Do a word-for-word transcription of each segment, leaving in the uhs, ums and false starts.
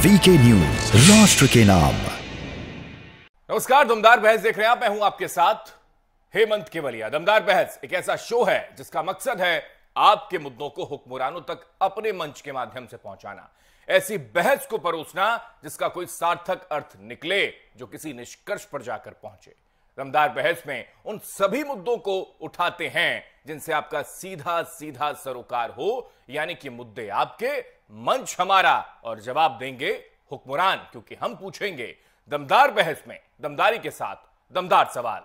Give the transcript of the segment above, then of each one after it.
VK news, राष्ट्र के नाम। नमस्कार, दमदार बहस देख रहे हैं आप। मैं हूं आपके साथ हेमंत केवलिया। दमदार बहस एक ऐसा शो है जिसका मकसद है आपके मुद्दों को हुक्मरानों तक अपने मंच के माध्यम से पहुंचाना, ऐसी बहस को परोसना जिसका कोई सार्थक अर्थ निकले, जो किसी निष्कर्ष पर जाकर पहुंचे। दमदार बहस में उन सभी मुद्दों को उठाते हैं जिनसे आपका सीधा सीधा सरोकार हो, यानी कि मुद्दे आपके, मंच हमारा और जवाब देंगे हुक्मरान, क्योंकि हम पूछेंगे दमदार बहस में दमदारी के साथ दमदार सवाल।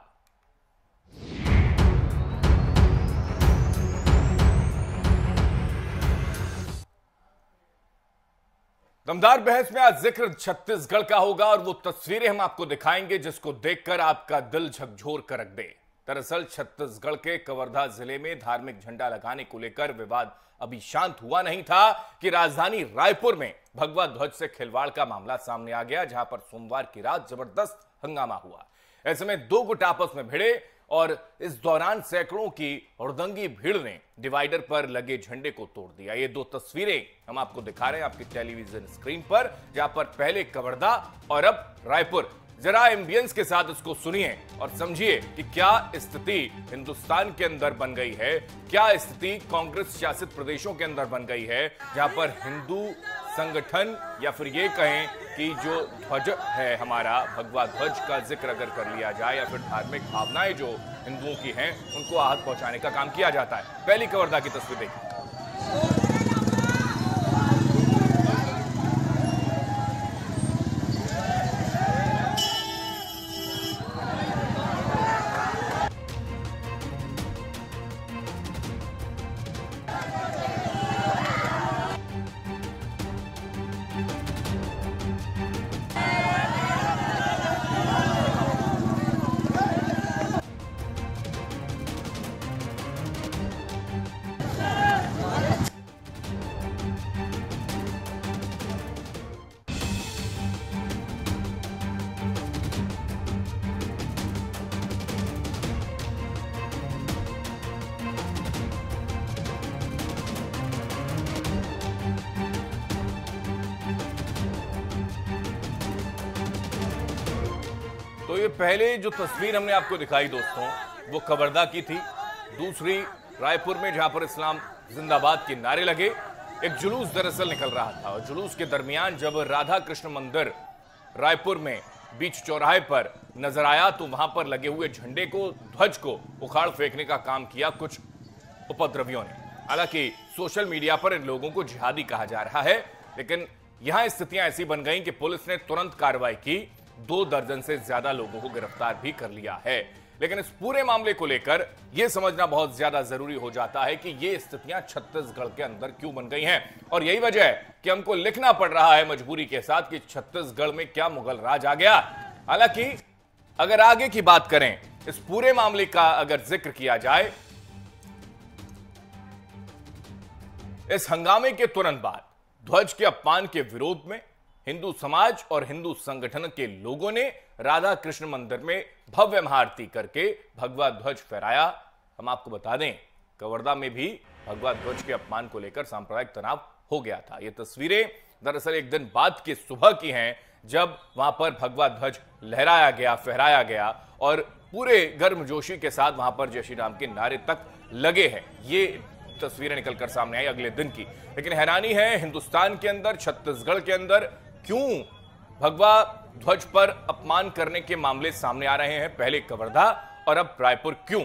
दमदार बहस में आज जिक्र छत्तीसगढ़ का होगा और वो तस्वीरें हम आपको दिखाएंगे जिसको देखकर आपका दिल झकझोर कर रख दे। दरअसल छत्तीसगढ़ के कवर्धा जिले में धार्मिक झंडा लगाने को लेकर विवाद अभी शांत हुआ नहीं था कि राजधानी रायपुर में भगवा ध्वज से खिलवाड़ का मामला सामने आ गया, जहां पर सोमवार की रात जबरदस्त हंगामा हुआ। ऐसे में दो गुट आपस में भिड़े और इस दौरान सैकड़ों की हुड़दंगी भीड़ ने डिवाइडर पर लगे झंडे को तोड़ दिया। ये दो तस्वीरें हम आपको दिखा रहे हैं आपकी टेलीविजन स्क्रीन पर, जहां पर पहले कवर्धा और अब रायपुर। जरा एम्बियंस के साथ इसको सुनिए और समझिए कि क्या स्थिति हिंदुस्तान के अंदर बन गई है, क्या स्थिति कांग्रेस शासित प्रदेशों के अंदर बन गई है, जहां पर हिंदू संगठन या फिर ये कहें कि जो ध्वज है हमारा भगवा ध्वज का जिक्र अगर कर लिया जाए या फिर धार्मिक भावनाएं जो हिंदुओं की हैं उनको आहत पहुंचाने का काम किया जाता है। पहली कवर्धा की तस्वीर देखिए। तो ये पहले जो तस्वीर हमने आपको दिखाई दोस्तों, वो कवर्धा की थी। दूसरी रायपुर में, जहां पर इस्लाम जिंदाबाद के नारे लगे। एक जुलूस दरअसल निकल रहा था और जुलूस के दरमियान जब राधा कृष्ण मंदिर रायपुर में बीच चौराहे पर नजर आया तो वहां पर लगे हुए झंडे को, ध्वज को उखाड़ फेंकने का काम किया कुछ उपद्रवियों ने। हालांकि सोशल मीडिया पर इन लोगों को जिहादी कहा जा रहा है, लेकिन यहां स्थितियां ऐसी बन गई कि पुलिस ने तुरंत कार्रवाई की, दो दर्जन से ज्यादा लोगों को गिरफ्तार भी कर लिया है। लेकिन इस पूरे मामले को लेकर यह समझना बहुत ज्यादा जरूरी हो जाता है कि ये स्थितियां छत्तीसगढ़ के अंदर क्यों बन गई हैं, और यही वजह है कि हमको लिखना पड़ रहा है मजबूरी के साथ कि छत्तीसगढ़ में क्या मुगल राज आ गया। हालांकि अगर आगे की बात करें, इस पूरे मामले का अगर जिक्र किया जाए, इस हंगामे के तुरंत बाद ध्वज के अपमान के विरोध में हिंदू समाज और हिंदू संगठन के लोगों ने राधा कृष्ण मंदिर में भव्य महाआरती करके भगवा ध्वज फहराया। हम आपको बता दें, कवर्धा में भी भगवा ध्वज के अपमान को लेकर सांप्रदायिक तनाव हो गया था। ये तस्वीरें दरअसल एक दिन बाद की सुबह की हैं, जब वहां पर भगवा ध्वज लहराया गया, फहराया गया और पूरे गर्मजोशी के साथ वहां पर जय श्री राम के नारे तक लगे हैं। ये तस्वीरें निकलकर सामने आई अगले दिन की। लेकिन हैरानी है, हिंदुस्तान के अंदर, छत्तीसगढ़ के अंदर क्यों भगवा ध्वज पर अपमान करने के मामले सामने आ रहे हैं, पहले कवर्धा और अब रायपुर क्यों?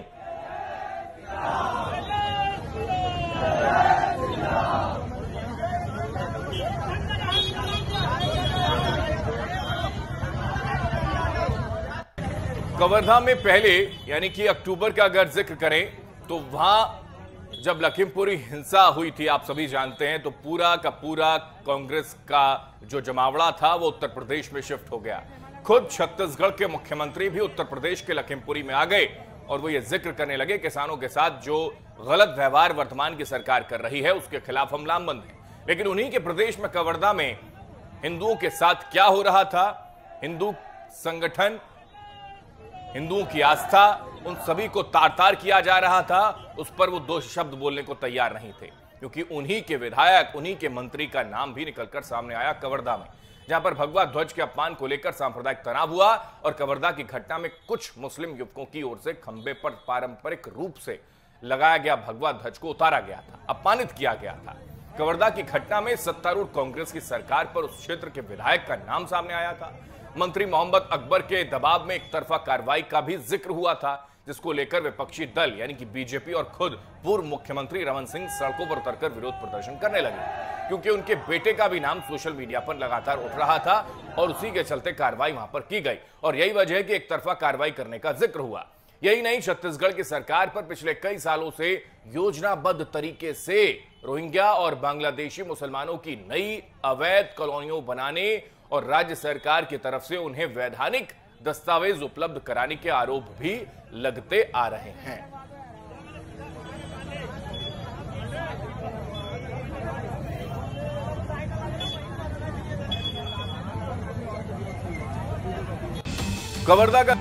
कवर्धा में पहले, यानी कि अक्टूबर का अगर जिक्र करें तो वहां जब लखीमपुरी हिंसा हुई थी, आप सभी जानते हैं, तो पूरा का पूरा कांग्रेस का जो जमावड़ा था वो उत्तर प्रदेश में शिफ्ट हो गया। खुद छत्तीसगढ़ के मुख्यमंत्री भी उत्तर प्रदेश के लखीमपुरी में आ गए और वो ये जिक्र करने लगे किसानों के साथ जो गलत व्यवहार वर्तमान की सरकार कर रही है उसके खिलाफ हम लामबंद हैं। लेकिन उन्हीं के प्रदेश में कवर्धा में हिंदुओं के साथ क्या हो रहा था, हिंदू संगठन, हिंदुओं की आस्था, उन सभी को तार तार किया जा रहा था, उस पर वो दो शब्द बोलने को तैयार नहीं थे। क्योंकि उन्हीं के विधायक, उन्हीं के मंत्री का नाम भी निकलकर सामने आया कवर्धा में, जहां पर भगवा ध्वज के अपमान को लेकर सांप्रदायिक तनाव हुआ और कवर्धा की घटना में कुछ मुस्लिम युवकों की ओर से खंबे पर पारंपरिक रूप से लगाया गया भगवा ध्वज को उतारा गया था, अपमानित किया गया था। कवर्धा की घटना में सत्तारूढ़ कांग्रेस की सरकार पर उस क्षेत्र के विधायक का नाम सामने आया था। मंत्री मोहम्मद अकबर के दबाव में एक तरफा कार्रवाई का भी जिक्र हुआ था, जिसको लेकर विपक्षी दल यानी कि बीजेपी और खुद पूर्व मुख्यमंत्री रमन सिंह सड़कों पर उतरकर विरोध प्रदर्शन करने लगे, क्योंकि उनके बेटे का भी नाम सोशल मीडिया पर लगातार उठ रहा था और उसी के चलते कार्रवाई वहां पर की गई। और यही वजह है कि एक तरफा कार्रवाई करने का जिक्र हुआ। यही नहीं, छत्तीसगढ़ की सरकार पर पिछले कई सालों से योजनाबद्ध तरीके से रोहिंग्या और बांग्लादेशी मुसलमानों की नई अवैध कॉलोनियों बनाने और राज्य सरकार की तरफ से उन्हें वैधानिक दस्तावेज उपलब्ध कराने के आरोप भी लगते आ रहे हैं। कवर्धा का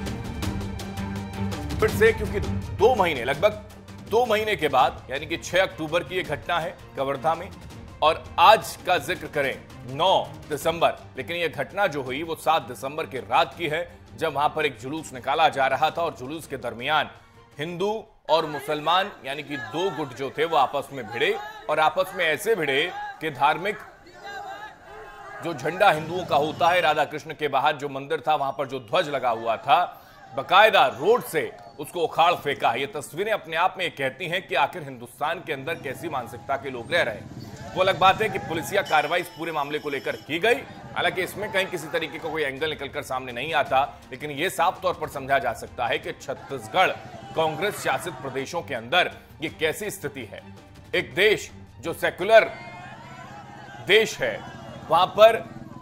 फिर से, क्योंकि दो महीने लगभग दो महीने के बाद यानी कि छह अक्टूबर की यह घटना है कवर्धा में, और आज का जिक्र करें नौ दिसंबर, लेकिन यह घटना जो हुई वो सात दिसंबर की रात की है, जब वहां पर एक जुलूस निकाला जा रहा था और जुलूस के दरमियान हिंदू और मुसलमान यानी कि दो गुट जो थे वो आपस में भिड़े और आपस में ऐसे भिड़े कि धार्मिक जो झंडा हिंदुओं का होता है, राधा कृष्ण के बाहर जो मंदिर था वहां पर जो ध्वज लगा हुआ था, बकायदा रोड से उसको उखाड़ फेंका है। ये तस्वीरें अपने आप में ये कहती हैं कि आखिर हिंदुस्तान के अंदर कैसी मानसिकता के लोग रह रहे हैं। वो अलग बात है कि पुलिसिया कार्रवाई इस पूरे मामले को लेकर की गई, हालांकि इसमें कहीं किसी तरीके का कोई एंगल निकलकर सामने नहीं आता, लेकिन यह साफ तौर पर समझा जा सकता है कि छत्तीसगढ़ कांग्रेस शासित प्रदेशों के अंदर ये कैसी स्थिति है। एक देश जो सेक्युलर देश है, वहां पर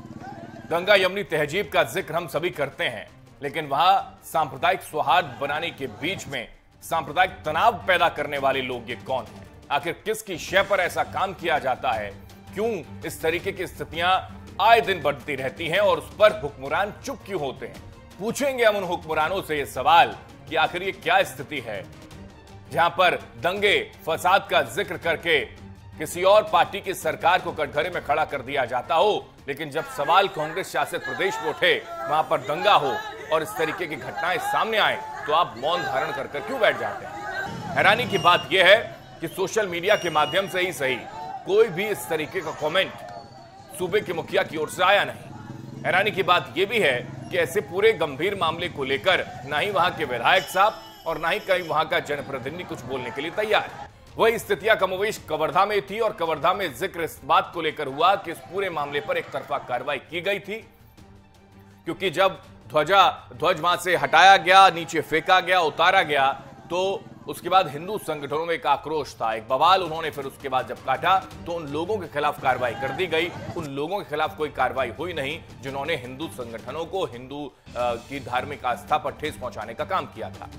गंगा यमुनी तहजीब का जिक्र हम सभी करते हैं, लेकिन वहां सांप्रदायिक सौहार्द बनाने के बीच में सांप्रदायिक तनाव पैदा करने वाले लोग ये कौन हैं? आखिर किसकी शय पर ऐसा काम किया जाता है? क्यों इस तरीके की स्थितियां आए दिन बढ़ती रहती हैं और उस पर हुक्मरान चुप क्यों होते हैं? पूछेंगे हम उन हुक्मरानों से ये सवाल कि आखिर ये क्या स्थिति है जहां पर दंगे फसाद का जिक्र करके किसी और पार्टी की सरकार को कटघरे में खड़ा कर दिया जाता हो, लेकिन जब सवाल कांग्रेस शासित प्रदेश में उठे, वहां पर दंगा हो और इस तरीके की घटनाएं सामने आए, तो आप मौन धारण कर कर क्यों बैठ जाते हैं? हैरानी की बात यह है कि सोशल मीडिया के माध्यम से ही सही कोई भी इस तरीके का कमेंट सूबे के मुखिया की ओर से आया नहीं। हैरानी की बात यह भी है कि ऐसे पूरे गंभीर मामले को लेकर ना ही वहां के विधायक साहब और ना ही कहीं वहां का जनप्रतिनिधि कुछ बोलने के लिए तैयार है। वही स्थितियां कमोवेश कवर्धा में थी और कवर्धा में जिक्र इस बात को लेकर हुआ कि इस पूरे मामले पर एक तरफा कार्रवाई की गई थी, क्योंकि जब ध्वजा ध्वज वहां से हटाया गया, नीचे फेंका गया, उतारा गया, तो उसके बाद हिंदू संगठनों में एक आक्रोश था, एक बवाल उन्होंने फिर उसके बाद जब काटा तो उन लोगों के खिलाफ कार्रवाई कर दी गई। उन लोगों के खिलाफ कोई कार्रवाई हुई नहीं जिन्होंने हिंदू संगठनों को हिंदू की धार्मिक आस्था पर ठेस पहुंचाने का काम किया था।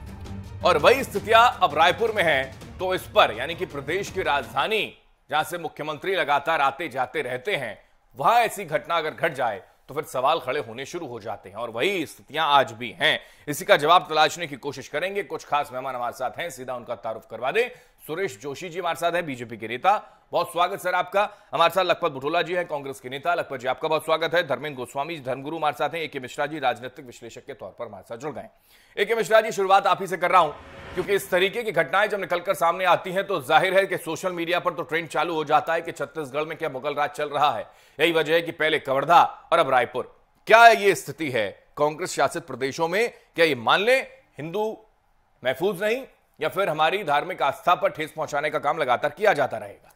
और वही स्थितियां अब रायपुर में है, तो इस पर यानी कि प्रदेश की राजधानी जहां से मुख्यमंत्री लगातार आते जाते रहते हैं, वहां ऐसी घटना अगर घट जाए तो फिर सवाल खड़े होने शुरू हो जाते हैं और वही स्थितियां आज भी हैं। इसी का जवाब तलाशने की कोशिश करेंगे। कुछ खास मेहमान हमारे साथ हैं, सीधा उनका तारुफ करवा दें। सुरेश जोशी जी हमारे साथ हैं, बीजेपी के नेता, बहुत स्वागत सर आपका। हमारे साथ लखपत बुटोला जी हैं, कांग्रेस के नेता, लखपत जी आपका बहुत स्वागत है। धर्मेंद्र गोस्वामी धर्मगुरु हमारे साथ हैं, ए के मिश्रा जी राजनीतिक विश्लेषक के तौर पर हमारे साथ जुड़ गए। ए के मिश्रा जी, शुरुआत आप ही से कर रहा हूं, क्योंकि इस तरीके की घटनाएं जब निकलकर सामने आती हैं तो जाहिर है कि सोशल मीडिया पर तो ट्रेंड चालू हो जाता है कि छत्तीसगढ़ में क्या मुगल राज चल रहा है। यही वजह है कि पहले कवर्धा और अब रायपुर। क्या ये स्थिति है कांग्रेस शासित प्रदेशों में? क्या ये मान ले हिंदू महफूज नहीं, या फिर हमारी धार्मिक आस्था पर ठेस पहुंचाने का काम लगातार किया जाता रहेगा?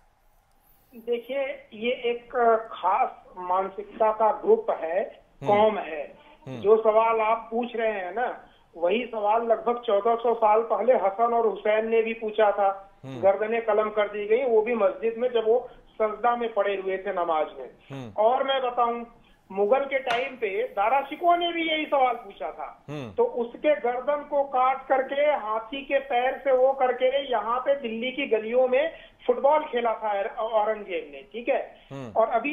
देखिए, ये एक खास मानसिकता का ग्रुप है, कौम है। जो सवाल आप पूछ रहे हैं ना, वही सवाल लगभग चौदह सौ साल पहले हसन और हुसैन ने भी पूछा था। गर्दनें कलम कर दी गई, वो भी मस्जिद में जब वो सजदा में पड़े हुए थे नमाज में। और मैं बताऊं, मुगल के टाइम पे दारा शिकोह ने भी यही सवाल पूछा था, तो उसके गर्दन को काट करके हाथी के पैर से वो करके यहाँ पे दिल्ली की गलियों में फुटबॉल खेला था औरंगजेब ने, ठीक है। और अभी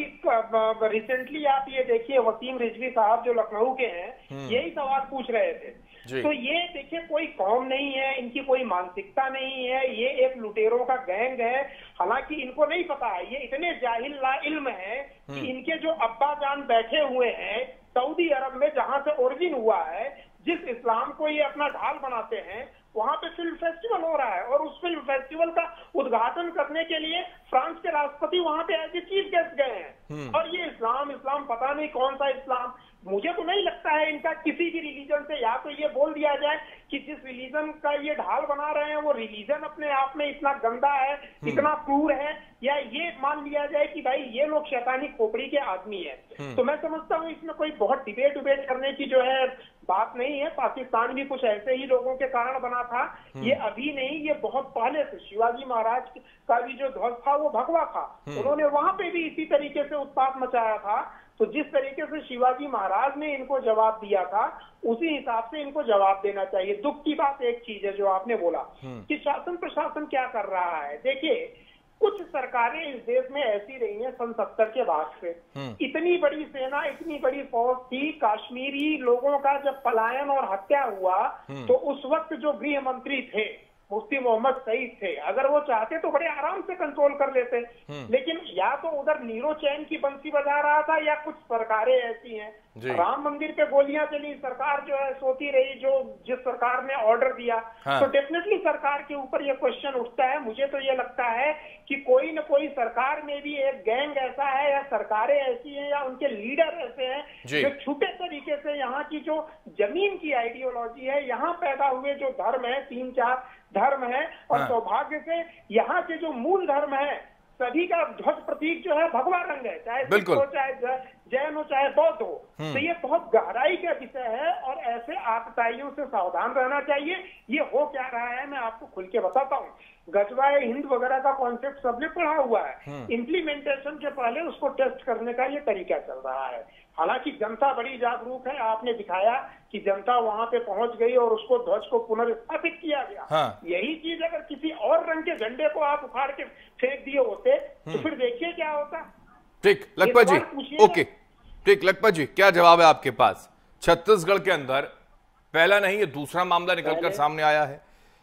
रिसेंटली आप ये देखिए वसीम रिजवी साहब जो लखनऊ के हैं, यही सवाल पूछ रहे थे। तो ये देखिए कोई कौम नहीं है, इनकी कोई मानसिकता नहीं है, ये एक लुटेरों का गैंग है। हालांकि इनको नहीं पता है, ये इतने जाहिल ला इल्म है कि इनके जो अब्बा जान बैठे हुए हैं सऊदी अरब में, जहां से ओरिजिन हुआ है, जिस इस्लाम को ये अपना ढाल बनाते हैं, वहां पे फिल्म फेस्टिवल हो रहा है और उस फिल्म फेस्टिवल का उद्घाटन करने के लिए फ्रांस के राष्ट्रपति वहां पे एज ए चीफ गेस्ट गए हैं। और ये इस्लाम इस्लाम पता नहीं कौन सा इस्लाम, मुझे तो नहीं लगता है इनका किसी भी रिलीजन से, या तो ये बोल दिया जाए कि जिस रिलीजन का ये ढाल बना रहे हैं वो रिलीजन अपने आप में इतना गंदा है, इतना क्रूर है, या ये मान लिया जाए कि भाई ये लोग शैतानी खोपड़ी के आदमी है। तो मैं समझता हूँ इसमें कोई बहुत डिबेट उबेट करने की जो है बात नहीं है। पाकिस्तान भी कुछ ऐसे ही लोगों के कारण बना था, ये अभी नहीं, ये बहुत पहले से। शिवाजी महाराज का भी जो ध्वज था वो भगवा था, उन्होंने वहां पे भी इसी तरीके से उत्पात मचाया था। तो जिस तरीके से शिवाजी महाराज ने इनको जवाब दिया था, उसी हिसाब से इनको जवाब देना चाहिए। दुख की बात एक चीज है जो आपने बोला कि शासन प्रशासन क्या कर रहा है। देखिए कुछ सरकारें इस देश में ऐसी रही हैं सन सत्तर के बाद से, इतनी बड़ी सेना, इतनी बड़ी फौज थी। कश्मीरी लोगों का जब पलायन और हत्या हुआ तो उस वक्त जो गृह मंत्री थे मुफ्ती मोहम्मद सईद थे, अगर वो चाहते तो बड़े आराम से कंट्रोल कर लेते। लेकिन या तो उधर नीरो चैन की बंसी बजा रहा था, या कुछ सरकारें ऐसी हैं, राम मंदिर पे गोलियां चली, सरकार जो है सोती रही, जो जिस सरकार ने ऑर्डर दिया। हाँ। तो डेफिनेटली सरकार के ऊपर ये क्वेश्चन उठता है। मुझे तो ये लगता है कि कोई न कोई सरकार में भी एक गैंग ऐसा है, या सरकारें ऐसी हैं, या उनके लीडर ऐसे हैं जो छुपे तरीके से यहाँ की जो जमीन की आइडियोलॉजी है, यहाँ पैदा हुए जो धर्म है, तीन चार धर्म है, और हाँ। सौभाग्य से यहाँ के जो मूल धर्म है सभी का ध्वज प्रतीक जो है भगवा रंग है, चाहे सिख हो, चाहे जैन हो, चाहे बौद्ध हो। तो ये बहुत गहराई का विषय है और ऐसे आतताइयों से सावधान रहना चाहिए। ये हो क्या रहा है मैं आपको खुल के बताता हूँ। गजवाए हिंद वगैरह का कॉन्सेप्ट सबने पढ़ा हुआ है, इम्प्लीमेंटेशन के पहले उसको टेस्ट करने का ये तरीका चल रहा है। हालांकि जनता बड़ी जागरूक है, आपने दिखाया कि जनता वहां पे पहुंच गई और उसको ध्वज को पुनर्स्थापित किया गया। हाँ। यही चीज अगर किसी और रंग के झंडे को आप उखाड़ के फेंक दिए होते तो फिर देखिए क्या होता। ठीक लखपत जी, ओके ठीक लखपत जी, क्या जवाब है आपके पास? छत्तीसगढ़ के अंदर पहला नहीं ये दूसरा मामला निकलकर सामने आया है,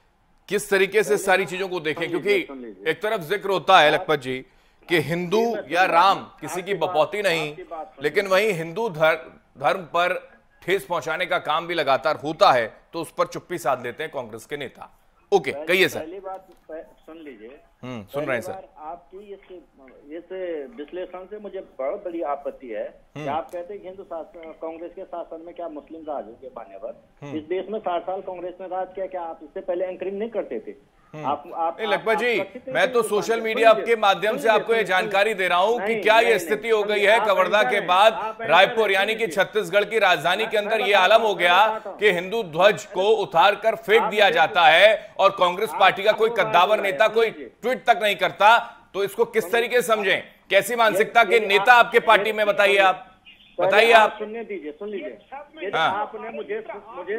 किस तरीके से सारी चीजों को देखें? क्योंकि एक तरफ जिक्र होता है लखपत जी कि हिंदू या राम किसी की बपौती नहीं, लेकिन वहीं हिंदू धर्म पर ठेस पहुंचाने का काम भी लगातार होता है, तो उस पर चुप्पी साध लेते हैं कांग्रेस के नेता। ओके कहिए सर। पहली बात सुन लीजिए। हम्म सुन रहे हैं सर। आपकी इस इस विश्लेषण से मुझे बहुत बड़ी आपत्ति है कि आप कहते हैं कि हिंदू शासन, कांग्रेस के शासन में क्या मुस्लिम राज हो गया मान्यवर? इस देश में साठ साल कांग्रेस ने राज किया, क्या आप इससे पहले एंकरिंग नहीं करते थे? आप आप लखपत जी, मैं तो सोशल मीडिया के माध्यम से आपको ये जानकारी दे रहा हूं कि क्या ये स्थिति हो गई है कवर्धा के बाद रायपुर यानी कि छत्तीसगढ़ की राजधानी के अंदर ये आलम हो गया कि हिंदू ध्वज को उतार कर फेंक दिया जाता है और कांग्रेस पार्टी का कोई कद्दावर नेता कोई ट्वीट तक नहीं करता। तो इसको किस तरीके से समझें? कैसी मानसिकता के नेता आपके पार्टी में, बताइए आप, बताइए आप। सुनने दीजिए, सुन लीजिए। हाँ। आपने मुझे मुझे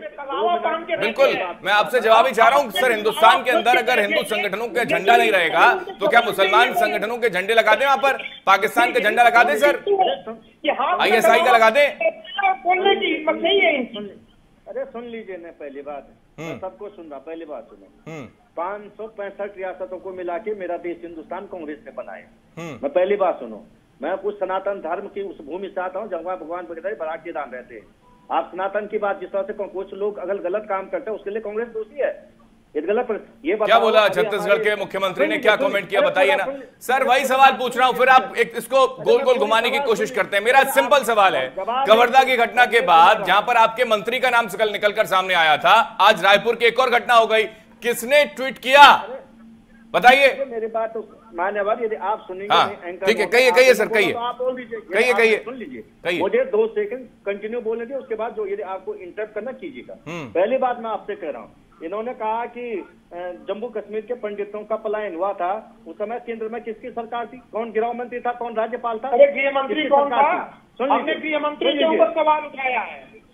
बिल्कुल मैं आपसे जवाब ही चाह रहा हूँ सर। हिंदुस्तान के अंदर अगर हिंदू संगठनों का झंडा नहीं रहेगा तो क्या मुसलमान संगठनों के झंडे लगा दें? वहां पर पाकिस्तान का झंडा लगा दें सर, आई एस आई का लगा दें? अरे सुन लीजिए ना, पहली बात मैं सबको सुन रहा, पहली बात सुनो। पाँच सौ पैंसठ रियासतों को मिला के मेरा देश हिंदुस्तान कांग्रेस ने बनाया। मैं पहली बात सुनो, मैं कुछ सनातन धर्म की उस भूमि से आता हूँ जहाँ भगवान वगैरह बराक के दान रहते हैं। आप सनातन की बात जिस तरह से कुछ लोग अगर गलत काम करते हैं उसके लिए कांग्रेस दोषी है, ये गलत। ये क्या बोला छत्तीसगढ़ के मुख्यमंत्री ने, क्या कमेंट किया बताइए ना सर। वही सवाल पूछ रहा हूँ, फिर आप एक इसको गोल गोल घुमाने की कोशिश करते हैं। मेरा सिंपल सवाल है, कवर्धा की घटना के बाद जहां पर आपके मंत्री का नाम निकलकर सामने आया था, आज रायपुर की एक और घटना हो गई, किसने ट्वीट किया बताइए? मेरी बात मान्यवर, यदि आप सुनेंगे हाँ, ठीक है, कहिए कहिए सर, कहिए आप बोल दीजिए, कहिए कहिए सुन लीजिए, मुझे दो सेकंड कंटिन्यू बोलने दीजिए, उसके बाद जो यदि आपको इंटरप्ट करना कीजिएगा। पहली बात मैं आपसे कह रहा हूँ, इन्होंने कहा कि जम्मू कश्मीर के पंडितों का पलायन हुआ था, उस समय केंद्र में किसकी सरकार थी? कौन गृह मंत्री था? कौन राज्यपाल था? अरे गृह मंत्री कौन था? हमने गृह मंत्री के ऊपर सवाल उठाया है।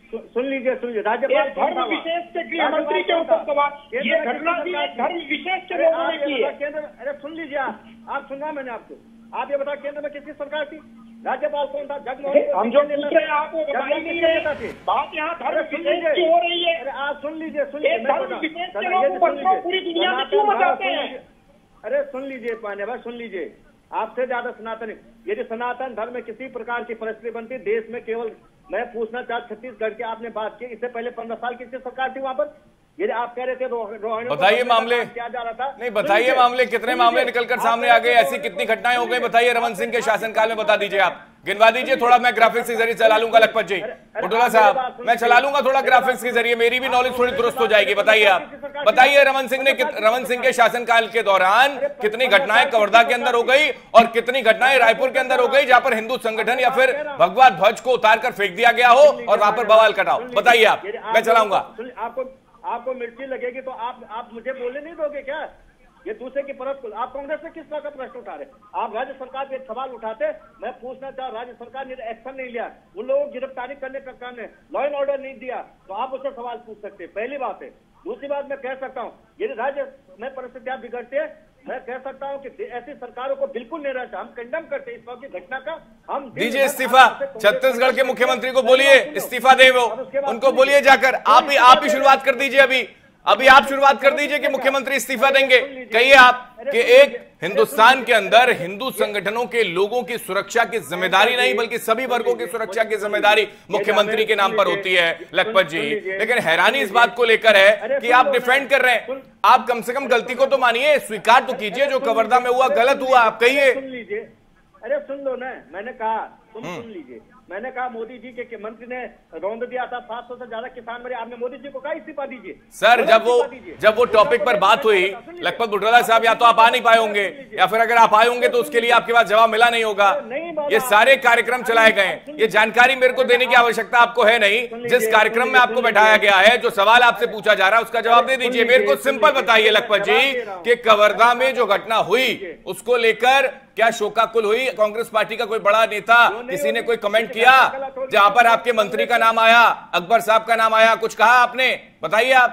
सुन लीजिए सुन लीजिए राज्यपाल धर्म विशेष के गृह मंत्री के ऊपर सवाल, ये घटना भी धर्म विशेष के लोगों ने की है। केंद्र अरे सुन लीजिए आप आप सुना मैंने आपको, आप ये बताओ केंद्र में किसकी सरकार थी, राज्यपाल कौन था? जगमोहन हम जो पूछ रहे हैं आप वो बताइए नहीं रहे, बात यहाँ धर्म विशेष की हो रही है। अरे आप सुन लीजिए सुन लीजिए धर्म विशेष के लोग पूरी दुनिया में क्यों मचाते हैं? अरे सुन लीजिए पांडे भाई सुन लीजिए, आपसे ज्यादा सनातन, यदि सनातन धर्म में किसी प्रकार की परिस्थिति बनती देश में, केवल मैं पूछना चाहता छत्तीसगढ़ की आपने बात की, इससे पहले पंद्रह साल किसकी सरकार थी वहां पर? यदि आप कह रहे थे रोहिणी बताइए मामले क्या जा रहा था, नहीं बताइए मामले, कितने मामले निकलकर सामने आ गए, ऐसी कितनी घटनाएं हो गई बताइए रमन सिंह के शासनकाल में, बता दीजिए आप, गिनवा दीजिए थोड़ा, मैं ग्राफिक्स के जरिए चला लूंगा लखपत जी, बुटोला साहब मैं चला लूंगा थोड़ा ग्राफिक्स के जरिए, मेरी भी नॉलेज थोड़ी दुरुस्त हो जाएगी। बताइए आप, बताइए रमन सिंह ने रमन सिंह के शासनकाल के दौरान कितनी घटनाएं कवर्धा के अंदर हो गई और कितनी घटनाएं रायपुर के अंदर हो गई जहां पर हिंदू संगठन या फिर भगवा ध्वज को उतार कर फेंक दिया गया हो और वहां पर बवाल कटाओ। बताइए आप, मैं चलाऊंगा। आपको आपको मिर्ची लगेगी तो आप आप मुझे बोलने नहीं दोगे क्या? ये दूसरे की परत को आप कांग्रेस से किस तरह का प्रश्न उठा रहे? आप राज्य सरकार पे सवाल उठाते, मैं पूछना चाह राज्य सरकार ने एक्शन नहीं लिया, उन लोगों को गिरफ्तारी करने का काम है, लॉ एंड ऑर्डर नहीं दिया, तो आप उससे सवाल पूछ सकते हैं, पहली बात है। दूसरी बात मैं कह सकता हूँ, यदि राज्य में परिस्थितियां बिगड़ती है, मैं कह सकता हूं कि ऐसी सरकारों को बिल्कुल नहीं रहता, हम कंडेम करते हैं इस वक्त की घटना का। हम दीजिए इस्तीफा, छत्तीसगढ़ के मुख्यमंत्री को बोलिए इस्तीफा दे, वो उनको बोलिए जाकर, आप ही आप ही शुरुआत कर दीजिए, अभी अभी आप शुरुआत कर दीजिए कि मुख्यमंत्री इस्तीफा देंगे। कहिए आप कि एक हिंदुस्तान के अंदर हिंदू संगठनों के लोगों की सुरक्षा की जिम्मेदारी नहीं बल्कि सभी वर्गों की सुरक्षा की जिम्मेदारी मुख्यमंत्री के नाम पर होती है लखपत जी, लेकिन हैरानी इस बात को लेकर है कि आप डिफेंड कर रहे हैं। आप कम से कम गलती को तो मानिए, स्वीकार तो कीजिए, जो कवर्धा में हुआ गलत हुआ, आप कहिए। सुन लीजिए, अरे सुन लो ना, मैंने कहा तुम सुन लीजिए, मैंने कहा मोदी जी के मंत्री ने रौंद दिया था, सात सौ से ज्यादा किसान मरे, आपने मोदी जी को कहा इस्तीफा दीजिए। सर जब वो जब वो टॉपिक पर बात हुई लखपत बुटोला साहब, या तो आप आ नहीं पाए होंगे या फिर अगर आप आए होंगे तो उसके लिए आपके पास जवाब मिला नहीं होगा। ये सारे कार्यक्रम चलाए गए, ये जानकारी मेरे को देने की आवश्यकता आपको है नहीं। जिस कार्यक्रम में आपको बैठाया गया है, जो सवाल आपसे पूछा जा रहा है उसका जवाब दे दीजिए। मेरे को सिंपल बताइए लखपत जी कि कवर्धा में जो घटना हुई उसको लेकर क्या शोकाकुल हुई? कांग्रेस पार्टी का कोई बड़ा नेता, किसी ने कोई कमेंट किया जहां पर आपके मंत्री का नाम आया, अकबर साहब का नाम आया, कुछ कहा आपने? बताइए आप।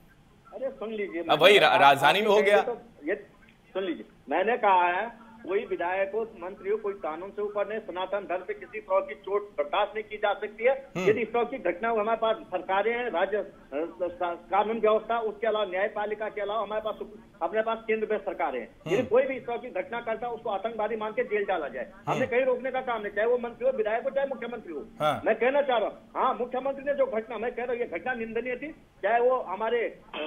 अरे सुन लीजिए, अब वही राजधानी में हो गया। तो ये सुन लीजिए, मैंने कहा है कोई विधायक हो, मंत्री हो, कोई कानून से ऊपर नहीं, सनातन धर्म पे किसी तरह की चोट बर्दाश्त नहीं की जा सकती है। यदि इस तरह की घटना हो, हमारे पास सरकारें हैं, राज्य कानून व्यवस्था, उसके अलावा न्यायपालिका के अलावा हमारे पास अपने पास केंद्र में सरकारें हैं। यदि कोई भी इस तरह की घटना करता है उसको आतंकवादी मान के जेल डाला जाए। हमने कहीं रोकने का काम नहीं, चाहे वो मंत्री हो, विधायक हो, चाहे मुख्यमंत्री हो। हाँ। मैं कहना चाह रहा हूँ, हाँ मुख्यमंत्री ने जो घटना, मैं कह रहा हूँ ये घटना निंदनीय थी, चाहे वो हमारे।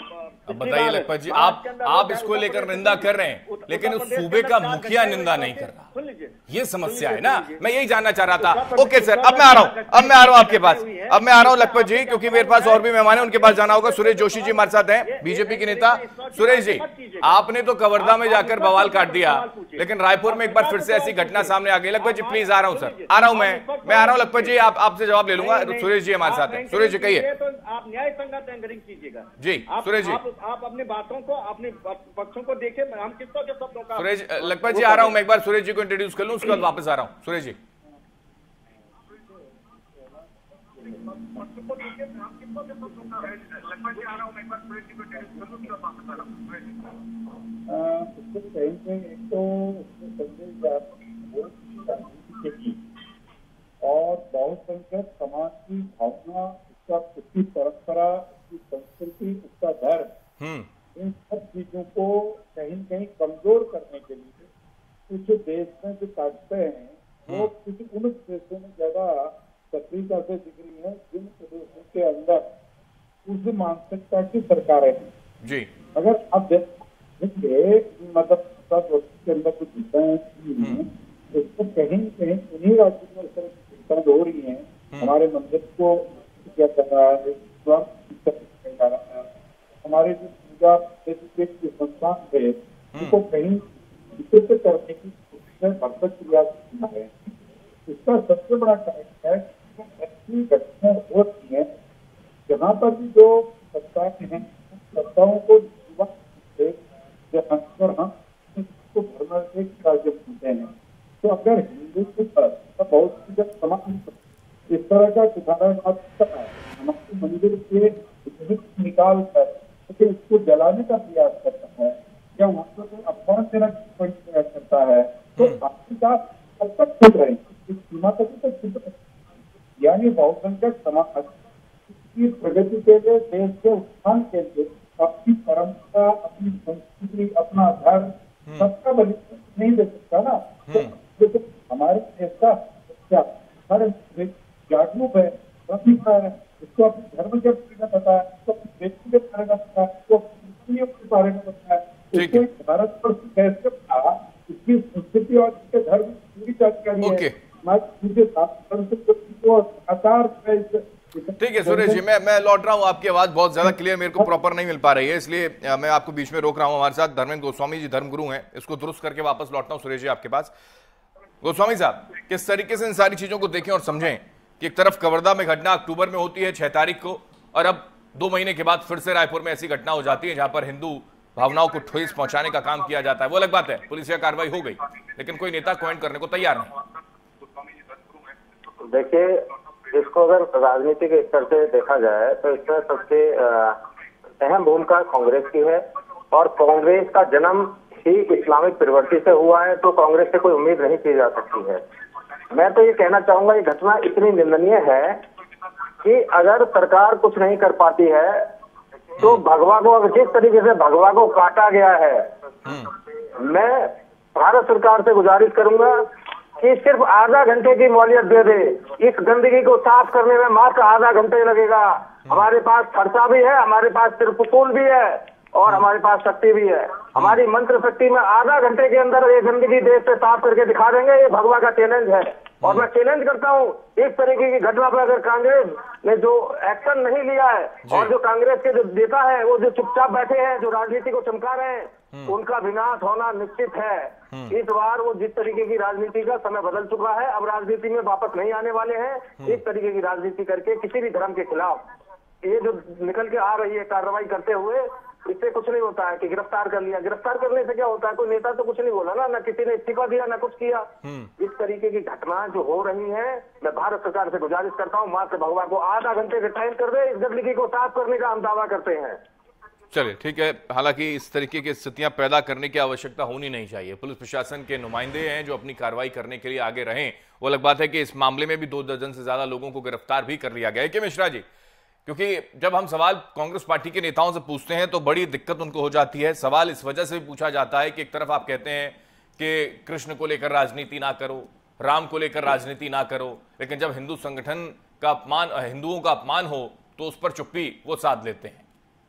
बताइए लखपत जी, आप आप इसको लेकर निंदा कर रहे हैं, लेकिन उस सूबे का मुखिया निंदा नहीं कर रहा। सुन लीजिए, ये समस्या है ना, मैं यही जानना चाह रहा था। ओके सर, अब मैं आ रहा हूँ, अब मैं आ रहा हूँ आपके पास, अब मैं आ रहा हूँ लखपत जी, क्योंकि मेरे पास और भी मेहमान हैं, उनके पास जाना होगा। सुरेश जोशी जी हमारे साथ हैं, बीजेपी के नेता। सुरेश जी, आपने तो कवर्धा में जाकर बवाल काट दिया, लेकिन रायपुर में एक बार फिर से ऐसी घटना सामने आ गई। लखपत जी प्लीज, आ रहा हूँ सर, आ रहा हूँ मैं मैं आ रहा हूँ लखपत जी, आप आपसे जवाब ले लूंगा। सुरेश जी हमारे साथ हैं। सुरेश जी कहिए। आप न्याय संगत एंकरिंग कीजिएगा जी। सुरेश जी, आप अपनी बातों को, अपने पक्षों को देखें, हम किस तरह के शब्दों का। सुरेश, लखपत जी आ रहा हूँ मैं, एक बार सुरेश जी को इंट्रोड्यूस कर लूं, उसके बाद वापस आ रहा हूँ। सुरेश जी और बहुसंख्यक समाज की भावना, उसका उसकी परंपरा, उसकी संस्कृति, उसका धर्म, इन सब चीजों को कहीं न कहीं कमजोर करने के लिए कुछ देश में जो ताकतें हैं वो किसी उन देशों में ज्यादा सक्रियता से दिख रही है जिन प्रदेशों के अंदर उस मानसिकता की सरकारें हैं जी। अगर आप देखिए, मतलब के अंदर कुछ घटनाएं इसको कहीं न कहीं उन्हीं राज्यों में इस तरह की घटनाएं हो रही है। हमारे मंदिर को क्या कर रहा है, जा रहा है, हमारे जो पूजा के संस्थान थे उनको कहीं विकृत करने की कोशिश में भरसक प्रयास है। इसका सबसे बड़ा कारण है कि ऐसी घटनाएं होती हैं जहाँ पर भी जो सत्ताएं हैं, सत्ताओं को हम इसको धर्म से राज्य बनते हैं। तो अगर हिंदू की बहुत सी जब समाज इस तरह का कुठाराघात करना है, हमारे मंदिर के निकाल कर तो उसको जलाने का प्रयास करता है या वहां पर अपमानजनक प्रयास करता है, तो आपके साथ कब तक छुप रहे हैं, सीमा तक तो छुप रहे। यानी बहुसंख्यक समाज की प्रगति के लिए, देश के उत्थान के लिए अपनी परंपरा, अपनी संस्कृति, अपना धर्म सबका बलिदान नहीं दे सकता ना। तो देखो हमारे देश का क्या हर जागरूक है, है उसको अपने धर्म के बारे में पता है, उसको अपने व्यक्ति के बारे में पता है, उसको अपने के बारे में पता है, उसको भारत वर्ष कैसे था, इसकी संस्कृति और इसके धर्म की पूरी जानकारी है। हमारे ठीक है सुरेश जी, मैं मैं लौट रहा हूँ। आपकी आवाज बहुत ज्यादा क्लियर मेरे को प्रॉपर नहीं मिल पा रही है, इसलिए मैं आपको बीच में रोक रहा हूँ। हमारे साथ धर्मेंद्र गोस्वामी जी धर्मगुरु हैं, इसको दुरुस्त करके वापस लौटता हूँ सुरेश जी आपके पास। गोस्वामी साहब, किस तरीके से इन सारी चीजों को देखें और समझें कि एक तरफ कवर्धा में घटना अक्टूबर में होती है छह तारीख को, और अब दो महीने के बाद फिर से रायपुर में ऐसी घटना हो जाती है जहां पर हिंदू भावनाओं को ठेस पहुंचाने का काम किया जाता है। वो अलग बात है, पुलिस कार्रवाई कार्रवाई हो गई, लेकिन कोई नेता कमेंट करने को तैयार नहीं। देखिए, इसको अगर राजनीति के स्तर से देखा जाए तो इसमें सबसे अहम भूमिका कांग्रेस की है, और कांग्रेस का जन्म ही इस्लामिक प्रवृत्ति से हुआ है, तो कांग्रेस से कोई उम्मीद नहीं की जा सकती है। मैं तो ये कहना चाहूंगा, ये घटना इतनी निंदनीय है कि अगर सरकार कुछ नहीं कर पाती है तो भगवा को, जिस तरीके से भगवा को काटा गया है, मैं भारत सरकार से गुजारिश करूंगा कि सिर्फ आधा घंटे की मोहलत दे दे। इस गंदगी को साफ करने में मात्र आधा घंटे लगेगा। हमारे पास फरसा भी है, हमारे पास त्रिपुल भी है, और हमारे पास शक्ति भी है। हमारी मंत्र शक्ति में आधा घंटे के अंदर ये गंदगी देश से साफ करके दिखा देंगे। ये भगवा का चैलेंज है, और मैं चैलेंज करता हूँ, इस तरीके की घटना पर अगर कांग्रेस ने जो एक्शन नहीं लिया है, और जो कांग्रेस के जो नेता है वो जो चुपचाप बैठे हैं, जो राजनीति को चमका रहे हैं, उनका विनाश होना निश्चित है। इस बार वो जिस तरीके की राजनीति का समय बदल चुका है, अब राजनीति में वापस नहीं आने वाले हैं। इस तरीके की राजनीति करके किसी भी धर्म के खिलाफ ये जो निकल के आ रही है कार्रवाई करते हुए, इससे कुछ नहीं होता है कि गिरफ्तार कर लिया। गिरफ्तार करने से क्या होता है, कोई नेता तो कुछ नहीं बोला ना, ना किसी ने इस्तीफा दिया, ना कुछ किया। इस तरीके की घटना जो हो रही है, मैं भारत सरकार से गुजारिश करता हूँ, मात्र भगवान को आधा घंटे का टाइम कर दे, इस गंदगी को साफ करने का हम दावा करते हैं। चलिए ठीक है, हालांकि इस तरीके की स्थितियां पैदा करने की आवश्यकता होनी नहीं चाहिए। पुलिस प्रशासन के नुमाइंदे हैं जो अपनी कार्रवाई करने के लिए आगे रहें। वो अलग बात है कि इस मामले में भी दो दर्जन से ज्यादा लोगों को गिरफ्तार भी कर लिया गया है। कि मिश्रा जी, क्योंकि जब हम सवाल कांग्रेस पार्टी के नेताओं से पूछते हैं तो बड़ी दिक्कत उनको हो जाती है। सवाल इस वजह से भी पूछा जाता है कि एक तरफ आप कहते हैं कि कृष्ण को लेकर राजनीति ना करो, राम को लेकर राजनीति ना करो, लेकिन जब हिंदू संगठन का अपमान, हिंदुओं का अपमान हो तो उस पर चुप्पी वो साध लेते हैं।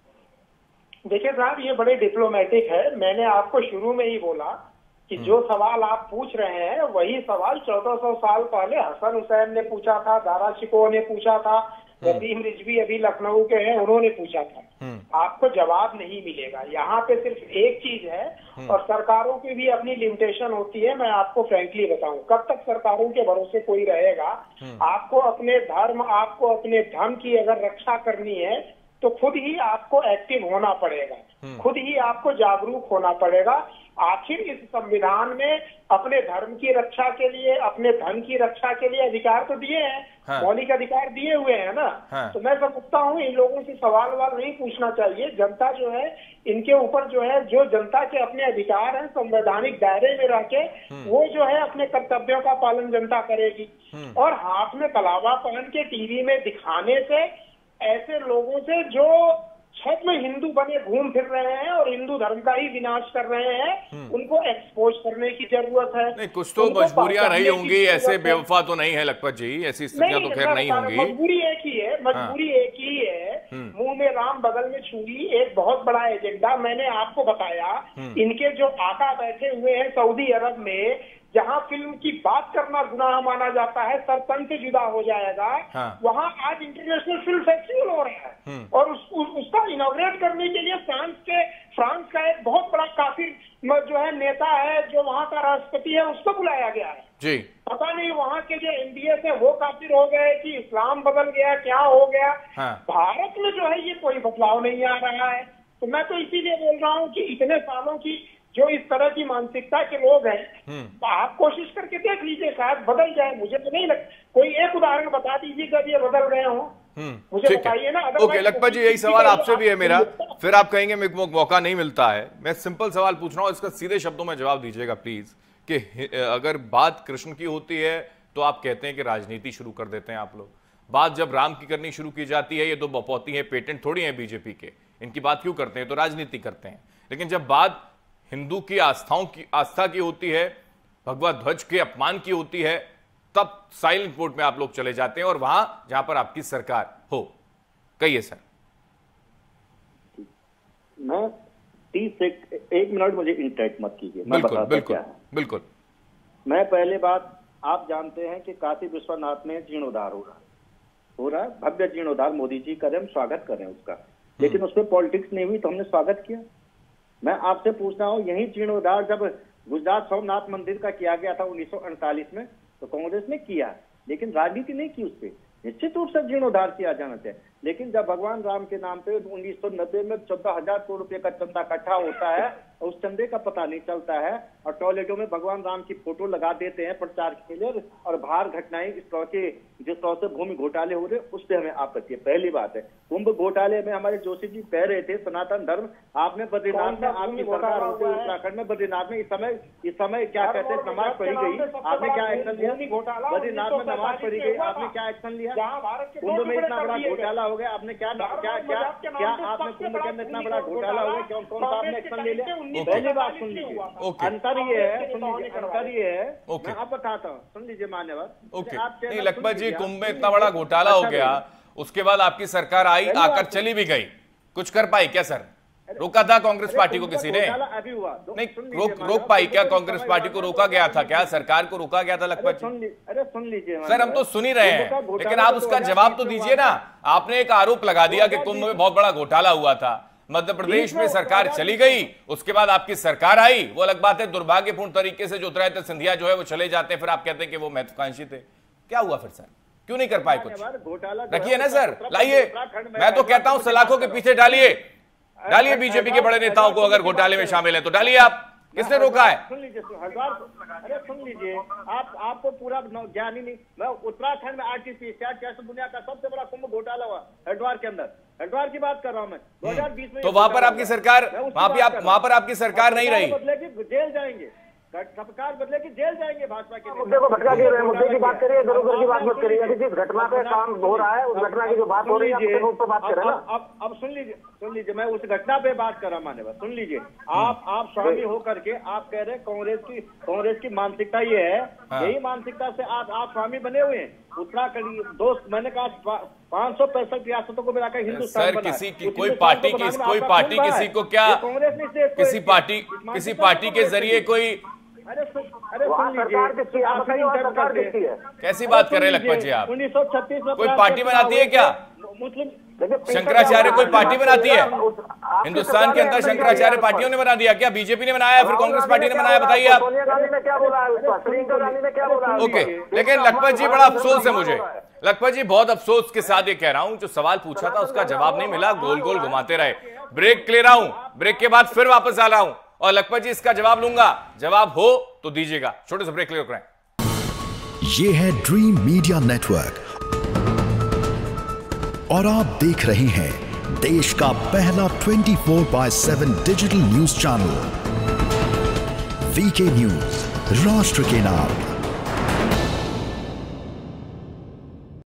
देखिए साहब, ये बड़े डिप्लोमेटिक है। मैंने आपको शुरू में ही बोला कि जो सवाल आप पूछ रहे हैं वही सवाल चौदह सौ साल पहले हसन हुसैन ने पूछा था, दारा शिकोह ने पूछा था, वसीम रिजवी अभी लखनऊ के हैं, उन्होंने पूछा था। आपको जवाब नहीं मिलेगा। यहाँ पे सिर्फ एक चीज है, और सरकारों की भी अपनी लिमिटेशन होती है। मैं आपको फ्रैंकली बताऊं, कब तक सरकारों के भरोसे कोई रहेगा। आपको अपने धर्म, आपको अपने धर्म की अगर रक्षा करनी है तो खुद ही आपको एक्टिव होना पड़ेगा, खुद ही आपको जागरूक होना पड़ेगा। आखिर इस संविधान में अपने धर्म की रक्षा के लिए, अपने धन की रक्षा के लिए अधिकार तो दिए हैं, हाँ। मौलिक अधिकार दिए हुए हैं ना, हाँ। तो मैं समझता हूँ इन लोगों से सवाल वाल नहीं पूछना चाहिए। जनता जो है इनके ऊपर जो है, जो जनता के अपने अधिकार हैं संवैधानिक दायरे में रह के, वो जो है अपने कर्तव्यों का पालन जनता करेगी। और हाथ में कलावा पहन के टीवी में दिखाने से, ऐसे लोगों से जो छत में हिंदू बने घूम फिर रहे हैं और हिंदू धर्म का ही विनाश कर रहे हैं, उनको एक्सपोज करने की जरूरत है। नहीं, कुछ तो मजबूरियां रही होंगी, ऐसे बेवफा तो नहीं है लखपत जी, ऐसी स्थितियां तो खैर नहीं होंगी। मजबूरी एक ही है, मजबूरी एक ही है, मुंह में राम बगल में छुरी, एक बहुत बड़ा एजेंडा। मैंने आपको बताया, इनके जो आका बैठे हुए हैं सऊदी अरब में, जहाँ फिल्म की बात करना गुनाह माना जाता है, सरतन से जुदा हो जाएगा, हाँ। वहाँ आज इंटरनेशनल फिल्म फेस्टिवल हो रहा है, और उस, उस, उसका इनॉग्रेट करने के लिए फ्रांस के फ्रांस का एक बहुत बड़ा काफिर जो है नेता है, जो वहाँ का राष्ट्रपति है, उसको बुलाया गया है जी। पता नहीं वहाँ के जो एमडीएस है वो काफिर हो गए कि इस्लाम बदल गया, क्या हो गया। हाँ। भारत में जो है ये कोई बदलाव नहीं आ रहा है। तो मैं तो इसीलिए बोल रहा हूँ कि इतने सालों की जो इस तरह की मानसिकता के लोग हैं, आप कोशिश करके देख लीजिए, शायद बदल जाए। मुझे तो नहीं लगता। कोई एक उदाहरण बता दीजिए कब ये बदल गए हो, मुझे बताइए ना। ओके लखपत जी, यही सवाल आपसे भी है मेरा, फिर आप कहेंगे मेरे को मौका नहीं मिलता है। मैं सिंपल सवाल पूछ रहा हूं, इसका सीधे शब्दों में जवाब दीजिएगा प्लीज, कि अगर बात कृष्ण की होती है तो आप कहते हैं कि राजनीति शुरू कर देते हैं आप लोग, बात जब राम की करनी शुरू की जाती है, ये तो बपौती है, पेटेंट थोड़ी है बीजेपी के, इनकी बात क्यों करते हैं, तो राजनीति करते हैं। लेकिन जब बात हिंदू की आस्थाओं की आस्था की होती है, भगवा ध्वज के अपमान की होती है, तब साइलेंट मोड में आप लोग चले जाते हैं और वहां जहां पर आपकी सरकार हो। कहिए सर। मैं तीस से एक मिनट मुझे इंटरेक्ट मत कीजिए, मैं बिल्कुल बताता बिल्कुल क्या है। बिल्कुल। मैं पहले बात, आप जानते हैं कि काशी विश्वनाथ में जीर्णोद्धार हो रहा है हो रहा है भव्य जीर्णोद्धार मोदी जी करें, हम स्वागत करें उसका, लेकिन उसमें पॉलिटिक्स नहीं हुई तो हमने स्वागत किया। मैं आपसे पूछ रहा हूँ, यही जीर्णोद्धार जब गुजरात सोमनाथ मंदिर का किया गया था उन्नीस सौ अड़तालीस में, तो कांग्रेस ने किया, लेकिन राजनीति नहीं की उस पर। निश्चित रूप से जीर्णोद्धार किया जाना चाहिए, लेकिन जब भगवान राम के नाम पे उन्नीस सौ नब्बे में चौदह हजार करोड़ रुपए का चंदा इकट्ठा होता है, उस चंदे का पता नहीं चलता है, और टॉयलेटों में भगवान राम की फोटो लगा देते हैं प्रचार के लिए, और बाहर घटनाएं इस तरह के जिस तरह से भूमि घोटाले हो रहे, उस पर हमें आपत्ति है। पहली बात है, कुंभ घोटाले में हमारे जोशी जी कह रहे थे सनातन धर्म, आपने बद्रीनाथ में, आपकी सरकार होते हुए उत्तराखंड में बद्रीनाथ में इस समय इस समय क्या कहते हैं नमाज पढ़ी गई, आपने क्या एक्शन लिया? बद्रीनाथ में नमाज पढ़ी गई, आपने क्या एक्शन लिया? कुंभ में इतना बड़ा घोटाला हो गया, आपने क्या क्या क्या क्या आपने कुंभ के अंदर इतना बड़ा घोटाला हो गया, कौन कौन सा आपने एक्शन ले लिया? पहली बात सुन लीजिए, अंतर ये है, सुन लीजिए, अंतर ये है, मैं आप बताता हूँ, सुन लीजिए मान्यवर। ओके नहीं लखपत जी, कुंभ में इतना बड़ा घोटाला हो गया, उसके बाद आपकी सरकार आई, आकर चली भी गई, कुछ कर पाई क्या सर? रोका था कांग्रेस पार्टी को किसी ने? अभी हुआ नहीं, रोक रोक पाई क्या? कांग्रेस पार्टी को रोका गया था क्या? सरकार को रोका गया था लखपत जी? अरे सुन लीजिए सर, हम तो सुन ही रहे हैं, लेकिन आप उसका जवाब तो दीजिए ना। आपने एक आरोप लगा दिया कि कुंभ में बहुत बड़ा घोटाला हुआ था, मध्य प्रदेश में सरकार चली गई, उसके बाद आपकी सरकार आई, वो अलग बात है, दुर्भाग्यपूर्ण तरीके से ज्योतिरादित्य सिंधिया जो है वो चले जाते हैं, फिर आप कहते हैं कि वो महत्वाकांक्षी थे। क्या हुआ फिर सर, क्यों नहीं कर पाए कुछ? रखिए ना सर, लाइए, मैं तो कहता हूं सलाखों के पीछे डालिए, डालिए बीजेपी के बड़े नेताओं को, अगर घोटाले में शामिल है तो डालिए। आप किसने रोका है? सुन लीजिए, हजार अरे सुन लीजिए, आप आपको पूरा ज्ञान ही नहीं। मैं उत्तराखंड में आरटीपीसीआर कैसे दुनिया का सबसे बड़ा कुंभ घोटाला हुआ हरिद्वार के अंदर, हरिद्वार की बात कर रहा हूं मैं, दो हजार बीस में। तो वहां पर आपकी सरकार, वहां पे आप वहां पर आपकी सरकार नहीं रही, बदलेगी जेल जाएंगे, सरकार बदलेगी जेल जाएंगे भाजपा के। मुद्दे को भटका के मुद्दे की बात करिए, इधर उधर की बात मत करिए। अभी जिस घटना पे काम हो रहा है, उस घटना की जो बात हो रही है उस पर बात करें ना। अब अब सुन लीजिए, सुन लीजिए, मैं उस घटना पे बात कर रहा मान्यवर, सुन लीजिए। आप आप स्वामी होकर के आप कह रहे हैं कांग्रेस की कांग्रेस की मानसिकता ये है, यही मानसिकता से आप आप स्वामी बने हुए हैं। उत्तराखंड दोस्त, मैंने कहा पाँच सौ पैंसठ रियासतों को मिलाकर हिंदुस्तान सर, किसी की कोई पार्टी की कोई पार्टी किसी को क्या, किसी पार्टी किसी पार्टी के जरिए कोई, अरे अरे सुन लीजिए, कैसी बात कर रहे हैं लखपत जी आप? उन्नीस सौ छत्तीस में कोई पार्टी बनाती है क्या? मुस्लिम शंकराचार्य कोई पार्टी बनाती है? हिंदुस्तान के अंदर शंकराचार्य पार्टियों ने बना दिया क्या? बीजेपी ने बनाया, फिर कांग्रेस पार्टी ने बनाया? बताइए आप। ओके, लेकिन लखपत जी बड़ा अफसोस है मुझे, लखपत जी बहुत अफसोस के साथ ये कह रहा हूं, जो सवाल पूछा था उसका जवाब नहीं मिला, गोल गोल घुमाते रहे। ब्रेक ले रहा हूं, ब्रेक के बाद फिर वापस आ रहा हूं और लखपत जी इसका जवाब लूंगा, जवाब हो तो दीजिएगा। छोटे से ब्रेक ले रहे हैं। ये है ड्रीम मीडिया नेटवर्क और आप देख रहे हैं देश का पहला चौबीस बाय सात digital news channel VK news, राष्ट्र के नाम।